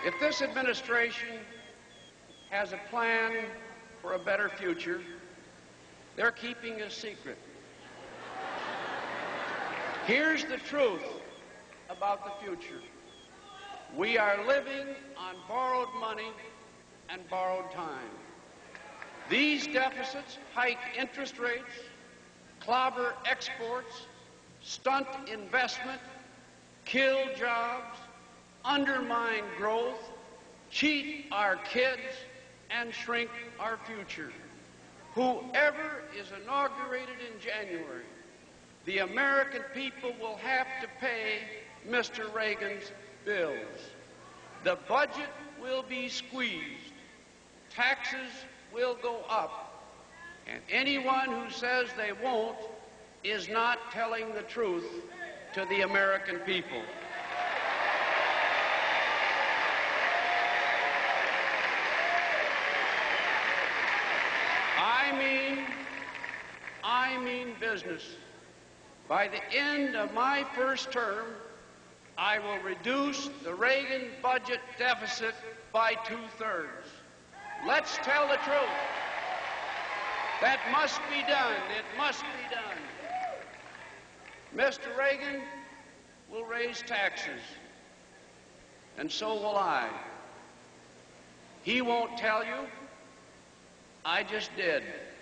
If this administration has a plan for a better future, they're keeping a secret. Here's the truth about the future. We are living on borrowed money and borrowed time. These deficits hike interest rates, clobber exports, stunt investment, kill jobs, undermine growth, cheat our kids, and shrink our future. Whoever is inaugurated in January, the American people will have to pay Mr. Reagan's bills. The budget will be squeezed. Taxes will go up. And anyone who says they won't is not telling the truth to the American people. I mean business. By the end of my first term, I will reduce the Reagan budget deficit by 2/3. Let's tell the truth. That must be done. It must be done. Mr. Reagan will raise taxes, and so will I. He won't tell you. I just did.